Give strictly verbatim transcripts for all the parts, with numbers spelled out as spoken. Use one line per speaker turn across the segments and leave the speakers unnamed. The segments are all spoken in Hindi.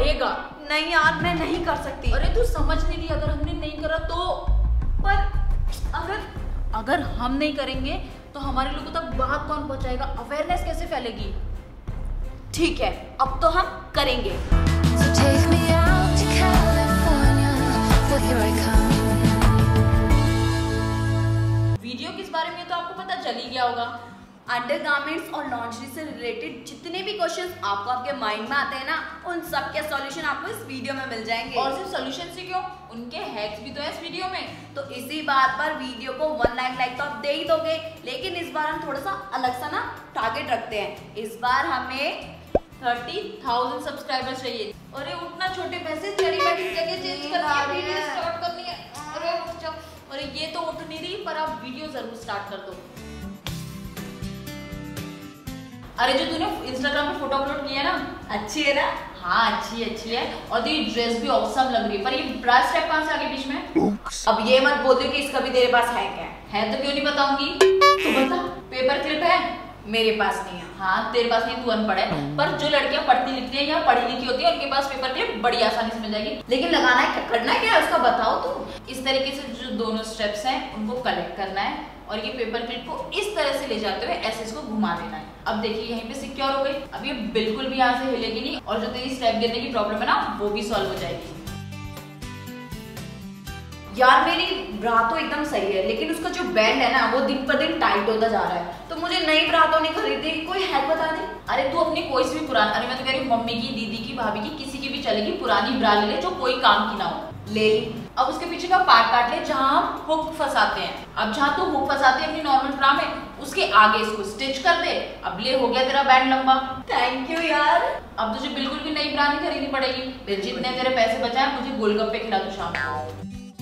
बढ़ेगा।
नहीं यार मैं नहीं कर सकती।
अरे तू समझ नहीं रही, अगर हमने नहीं करा तो, पर अगर अगर हम नहीं करेंगे तो हमारे लोगों तक बात कौन पहुंचाएगा, अवेयरनेस कैसे फैलेगी?
ठीक है अब तो हम करेंगे।
So take me out to California, well here I come.
Video किस बारे में तो आपको पता चल ही गया होगा।
अंडरगारमेंट्स और लॉन्ड्री से रिलेटेड जितने भी क्वेश्चंस आपको आपके माइंड में आते हैं ना, उन सब के सॉल्यूशन आपको इस वीडियो में मिल जाएंगे।
और सिर्फ सॉल्यूशन से क्यों, उनके हैक्स भी तो है इस वीडियो में।
तो इसी बात पर वीडियो को वन लाख लाइक तो आप दे ही दोगे, लेकिन इस बार हम थोड़ा सा अलग सा ना टारगेट रखते हैं। इस बार हमें
थर्टी थाउजेंड सब्सक्राइबर्स चाहिए। अरे उठना छोटे पैसे, जड़ी बैठी जगह चेंज करनी है, वीडियो स्टार्ट करनी है। अरे उठ जाओ। अरे ये तो उठ नहीं रही, पर आप वीडियो जरूर स्टार्ट कर दो। अरे जो तूने इंस्टाग्राम पे फोटो अपलोड किया ना,
अच्छी है ना?
हाँ अच्छी अच्छी है, और तेरी ड्रेस भी ऑसम लग रही है, पर ये ब्रा स्ट्रैप कहाँ से आ गई बीच में?
अब ये मत बोलिए कि इसका भी तेरे पास है क्या?
है तो क्यों नहीं बताऊंगी? तो बता, पेपर क्लिप है?
मेरे पास नहीं है।
हाँ तेरे पास नहीं, तू अनपढ़ है, पर जो लड़कियां पढ़ती लिखती है या पढ़ी लिखी होती है उनके पास पेपर क्लिप बड़ी आसानी से मिल जाएगी।
लेकिन लगाना है क्या, करना है क्या उसका बताओ तो।
इस तरीके से जो दोनों स्टेप्स हैं उनको कलेक्ट करना है और ये पेपर क्लिप को इस तरह से ले जाते हुए ऐसे इसको घुमा देना है। अब देखिए यहीं पे सिक्योर हो गई, अब ये बिल्कुल भी यहाँ से हिलेगी नहीं, और जो तेरी स्टेप गिरने की प्रॉब्लम है ना वो भी सॉल्व हो जाएगी।
यार मेरी ब्रा तो एकदम सही है, लेकिन उसका जो बैंड है ना वो दिन पर दिन टाइट होता जा रहा है, तो मुझे नई ब्रा तो नहीं खरीदनी, कोई हैक बता दे।
अरे तू अपनी कोई सी भी पुरानी, अरे मैं तो कह रही हूँ मम्मी की, दीदी की, भाभी की, किसी की भी चलेगी, पुरानी ब्रा ले ले जो कोई काम की ना हो, ले ली। अब उसके पीछे का पार्ट काट ले जहाँ हम हुक फंसाते हैं। अब जहाँ तू हुक फंसाते हैं अपनी नॉर्मल ब्रा में, उसके आगे इसको स्टिच कर दे। अब ले हो गया तेरा बैंड लंबा।
थैंक यू यार।
अब तुझे बिल्कुल भी नई ब्रा नहीं खरीदनी पड़ेगी। जितने तेरे पैसे बचाए मुझे गोलगप्पे खिला दो शाम को।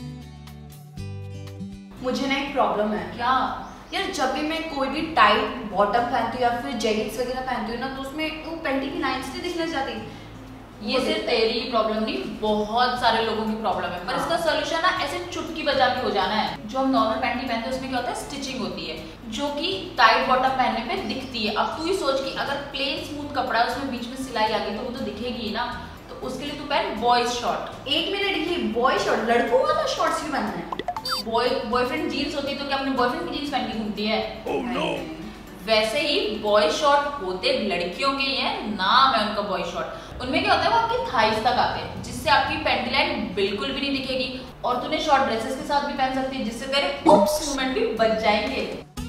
मुझे ना एक प्रॉब्लम है।
क्या?
यार जब भी मैं कोई भी टाइट बॉटम पहनती हूँ या फिर जेगिंग्स वगैरह पहनती हूँ ना, तो उसमें वो पैंटी की लाइंस नहीं दिखना चाहती।
ये सिर्फ तेरी प्रॉब्लम नहीं, बहुत सारे लोगों की प्रॉब्लम है, पर इसका सोल्यूशन ना ऐसे चुटकी बजा के हो जाना है। जो हम नॉर्मल पैंटी पहनते हैं उसमें क्या होता है, स्टिचिंग होती है जो कि टाइट बॉटम पहनने पे दिखती है। अब तू ही सोच कि अगर प्लेन स्मूथ कपड़ा है उसमें बीच में सिलाई आ गई तो वो तो दिखेगी ही ना, तो उसके लिए तू पहन बॉयज शॉर्ट।
एक मिनट, ये बॉय शॉर्ट लड़कों वाला शॉर्ट्स भी पहनना है?
बॉय बॉयफ्रेंड जीन्स होती है तो क्या अपने बॉयफ्रेंड की जीन्स पहन के घूमती है?
Oh no!
वैसे ही बॉय शॉर्ट होते लड़कियों के ही है, नाम है उनका बॉय शॉर्ट। उनमें क्या होता है वो आपके थाइस तक आते हैं, जिससे आपकी पैंटी लाइन बिल्कुल भी नहीं दिखेगी, और तूने शॉर्ट ड्रेसेस के साथ भी पहन सकती है जिससे तेरे उप्स मूवमेंट भी बच जाएंगे।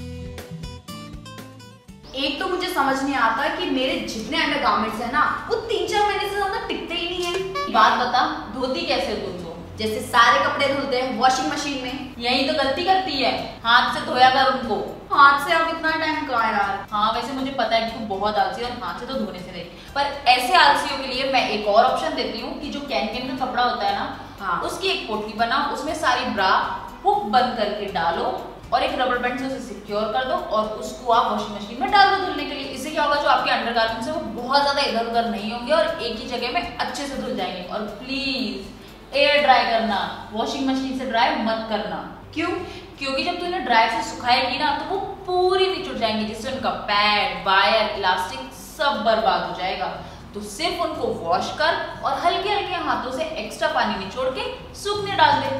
एक तो मुझे समझ नहीं आता कि मेरे जितने अंडरगारमेंट्स है ना वो तीन चार महीने से ज्यादा टिकते ही नहीं है।
बात बता, धोती कैसे तुम तो?
जैसे सारे कपड़े धुलते हैं वॉशिंग मशीन में,
यही तो गलती करती है, हाथ से धोया कर उनको।
हाथ से अब इतना टाइम कहाँ यार।
हाँ वैसे मुझे पता है कि तू बहुत आलसी है और हाथ से तो धोने से नहीं, पर ऐसे आलसियों के लिए मैं एक और ऑप्शन देती हूँ कि जो कैन कैन का कपड़ा होता है ना, हाँ उसकी एक पोटली बनाओ, उसमें सारी ब्रा हुक बंद करके डालो और एक रबर बैंड से उसे सिक्योर कर दो और उसको आप वॉशिंग मशीन में डाल दो धुलने के लिए। इससे क्या होगा, जो आपके अंडरगारमेंट्स है वो बहुत ज्यादा इधर उधर नहीं होंगे और एक ही जगह में अच्छे से धुल जाएंगे। और प्लीज एयर ड्राई करना, वॉशिंग मशीन से ड्राई मत करना। क्यों? क्योंकि जब तू इन्हें ड्राई से सुखाएगी ना तो वो पूरी निचुड़ जाएंगी, जिससे उनका पैड, वायर, इलास्टिक सब बर्बाद हो जाएगा। तो सिर्फ उनको वॉश कर और हल्के हल्के हाथों से एक्स्ट्रा पानी निचोड़ के सूखने डाल दे।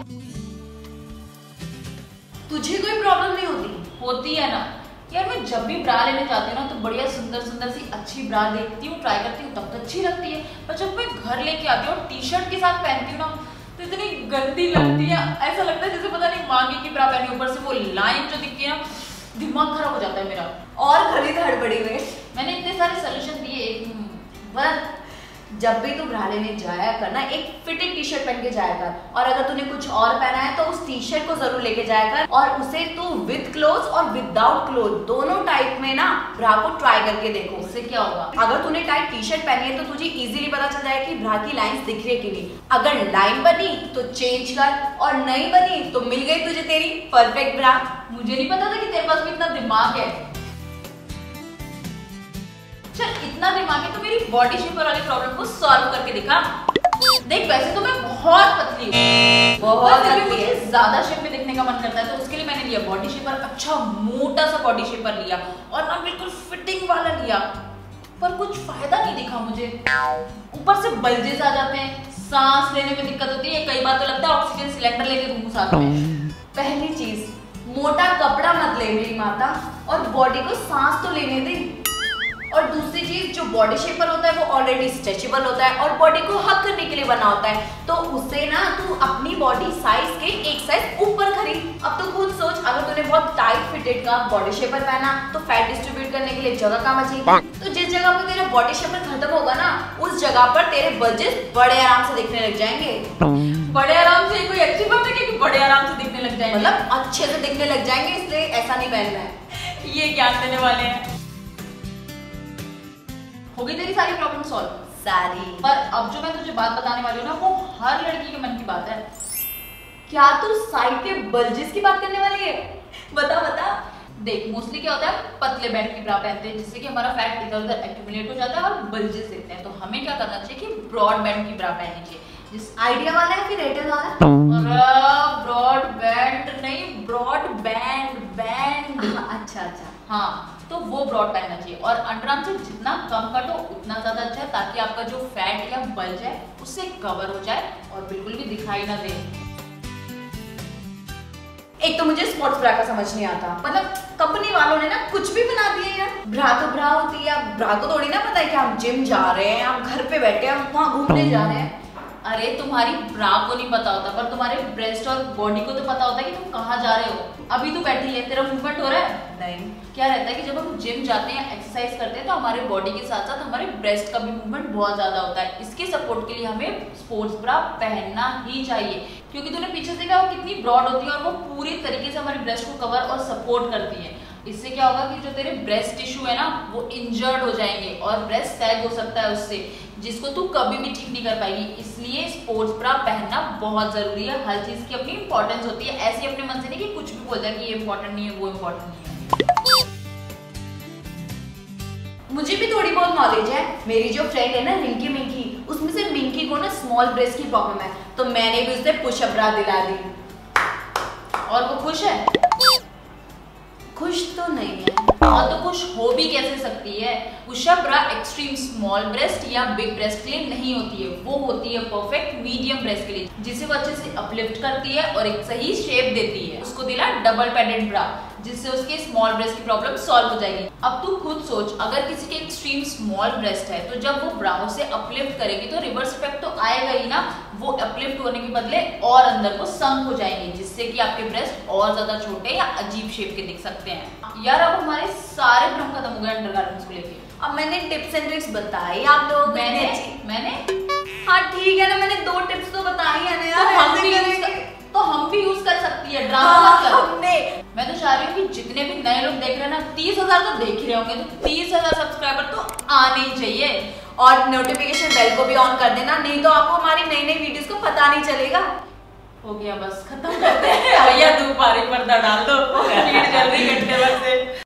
तुझे कोई प्रॉब्लम नहीं होती?
होती है ना यार, मैं जब भी ब्रा लेने जाती हूँ ना तो बढ़िया सुंदर सुंदर सी अच्छी ब्रा देखती हूँ, ट्राई करती हूँ, तब तो अच्छी लगती है, पर जब मैं घर लेके आती हूँ टी शर्ट के साथ पहनती हूँ ना तो इतनी गंदी लगती है, ऐसा लगता है जैसे पता नहीं मांगी की ब्रा पहनी, ऊपर से वो लाइन जो दिखती है ना, दिमाग खराब हो जाता है मेरा।
और खरीद हड़बड़ी में
मैंने इतने सारे सोल्यूशन दिए, बस
जब भी तू ब्रा लेने जाया कर ना एक फिटेड टी शर्ट पहन के जाया कर, और अगर तूने कुछ और पहना है तो उस टी शर्ट को जरूर लेके जाया कर, और उसे तू विद क्लोथ और विदाउट क्लोथ दोनों टाइप में ना ब्रा को ट्राई करके देखो।
उससे क्या होगा,
अगर तूने टाइट टी शर्ट पहनी है तो तुझे इजीली पता चल जाएगा कि ब्रा की लाइंस दिख रही है कि नहीं। अगर लाइन बनी तो चेंज कर, और नहीं बनी तो मिल गई तुझे तेरी परफेक्ट ब्रा।
मुझे नहीं पता था कि तेरे पास भी इतना दिमाग है। चल इतना दिमाग है तो मेरी बॉडी शेप वाली प्रॉब्लम को सॉल्व करके दिखा। देख वैसे तो मैं बहुत पतली हूँ, बहुत पतली, मुझे ज्यादा शेप में दिखने का मन करता है, तो उसके लिए मैंने लिया बॉडी शेपर, अच्छा मोटा सा बॉडी शेपर लिया और ना बिल्कुल फिटिंग वाला लिया। पर कुछ फायदा नहीं दिखा मुझे। ऊपर से बल्जेस आ जाते हैं, सांस लेने में दिक्कत होती है, कई बार तो लगता है ऑक्सीजन सिलेंडर लेके घूम साथ में।
पहली चीज, मोटा कपड़ा मत ले मेरी माता, और बॉडी को सांस तो लेने दे। और दूसरी चीज, जो बॉडी शेपर होता है वो ऑलरेडी स्ट्रेचेबल होता है और बॉडी को हग करने के लिए बना होता है, तो उससे ना तू अपनी बॉडी साइज के एक साइज ऊपर खरीद। अब तो खुद सोच, अगर तूने बहुत टाइट फिटेड का बॉडी शेपर पहना तो फैट डिस्ट्रीब्यूट करने के लिए जगह कहाँ बचेगी। तो जिस जगह पर तेरा बॉडी शेपर खत्म होगा ना, उस जगह पर तेरे बल्जेस बड़े आराम से दिखने लग जाएंगे।
बड़े आराम से कोई अच्छी बात है कि बड़े आराम से दिखने लग जाएंगे?
मतलब अच्छे से दिखने लग जाएंगे, इसलिए ऐसा नहीं पहनना है।
ये ज्ञान देने वाले हैं। हो गई तेरी सारी प्रॉब्लम सॉल्व?
सारी।
पर अब जो मैं तुझे बात बताने वाली हूँ ना, वो हर लड़की के मन की बात है।
क्या तू साइड के बल्जेस की बात करने वाली है? बता बता।
देख, मोस्टली क्या होता है, पतले बैंड की ब्रा पहनते हैं जिससे कि हमारा फैट इधर उधर एक्यूमुलेट हो जाता है और बल्जेस दिखते हैं। तो हमें क्या करना चाहिए कि ब्रॉड बैंड की ब्रा पहननी चाहिए।
जिस आइडिया वाला है फिर एयरटेल वाला?
ब्रॉड बैंड नहीं, ब्रॉड बैंड बैंड।
अच्छा अच्छा।
हाँ, तो वो ब्रॉड पहनना चाहिए और अंडरआर्म से जितना कम कटो उतना ज्यादा अच्छा है, ताकि आपका जो फैट या बल्ज है उससे कवर हो जाए और बिल्कुल भी दिखाई ना दे।
एक तो मुझे स्पोर्ट्स ब्रा का समझ नहीं आता, मतलब कंपनी वालों ने ना कुछ भी बना दिया यार। ब्रा तो ब्रा होती है, ब्रा को थोड़ी ना पता है कि हम जिम जा रहे हैं, हम घर पे बैठे हैं, हम वहाँ घूमने जा रहे हैं।
अरे तुम्हारी ब्रा को नहीं पता होता, पर तुम्हारे ब्रेस्ट और बॉडी को तो पता होता है कि तुम कहाँ जा रहे हो। अभी तू बैठी है, तेरा मूवमेंट हो रहा है?
नहीं।
क्या रहता है कि जब हम जिम जाते हैं, एक्सरसाइज करते हैं, तो हमारे बॉडी के साथ साथ हमारे ब्रेस्ट का भी मूवमेंट बहुत ज्यादा होता है। इसके सपोर्ट के लिए हमें स्पोर्ट्स ब्रा पहनना ही चाहिए, क्योंकि तूने पीछे देखा वो कितनी ब्रॉड होती है और वो पूरी तरीके से हमारे ब्रेस्ट को कवर और सपोर्ट करती है। इससे क्या होगा कि जो तेरे ब्रेस्ट टिश्यू है ना, वो इंजर्ड हो जाएंगे और ब्रेस्ट सैग हो सकता है उससे, जिसको तू कभी भी ठीक नहीं कर पाएगी। इसलिए स्पोर्ट्स ब्रा पहनना बहुत जरूरी है। हर चीज की अपनी इंपॉर्टेंस होती है, ऐसे अपने मन से नहीं कि कुछ भी बोल जाए कि ये इंपॉर्टेंट नहीं है, वो इंपॉर्टेंट नहीं है।
मुझे भी थोड़ी बहुत नॉलेज है। मेरी जो फ्रेंड है ना रिंकी मिंकी, उसमें से मिंकी को ना स्मॉल ब्रेस्ट की प्रॉब्लम है, तो मैंने भी उसे पुश अप ब्रा दिला दी।
और वो खुश है?
खुश तो नहीं है।
हाँ, तो खुश हो भी कैसे सकती है? Push up bra extreme small breast या बिग ब्रेस्ट के लिए नहीं होती है, वो होती है परफेक्ट मीडियम ब्रेस्ट के लिए, जिसे वो अच्छे से अपलिफ्ट करती है और एक सही शेप देती है। उसको दिला डबल पैडेड ब्रा, जिससे उसके स्मॉल ब्रेस्ट की प्रॉब्लम सॉल्व हो जाएगी। अब तू खुद सोच, अगर किसी के एक्सट्रीम स्मॉल ब्रेस्ट है, तो जब वो ब्राओ से अपलिफ्ट करेगी तो रिवर्स इफेक्ट तो आएगा ही ना। वो अपलिफ्ट होने के बदले और अंदर को संक हो जाएंगे, जिससे कि आपके ब्रेस्ट और ज्यादा छोटे या अजीब शेप के दिख सकते हैं। यार, अब हमारे सारे भ्रम खत्म हो गए अंडरगारमेंट्स को लेके।
अब मैंने टिप्स एंड ट्रिक्स बताई आप लोगों को।
मैंने मैंने
हाँ ठीक है ना, मैंने दो टिप्स तो बताई है ना यार।
तो हम भी यूज कर, तो हम भी यूज कर सकती है, ड्रामा मत कर।
हमने
मैं तो चाह रही हूँ कि जितने भी नए लोग देख रहे हैं ना, तीस हजार तो देख ही रहे होंगे, तो तीस हजार सब्सक्राइबर तो आने ही चाहिए।
और नोटिफिकेशन बेल को भी ऑन कर देना, नहीं तो आपको हमारी नई नई वीडियोस को पता नहीं चलेगा।
हो गया, बस खत्म करते हैं। भैया धूप आ रही, पर्दा डाल दो, नीड जल रही घंटे भर से।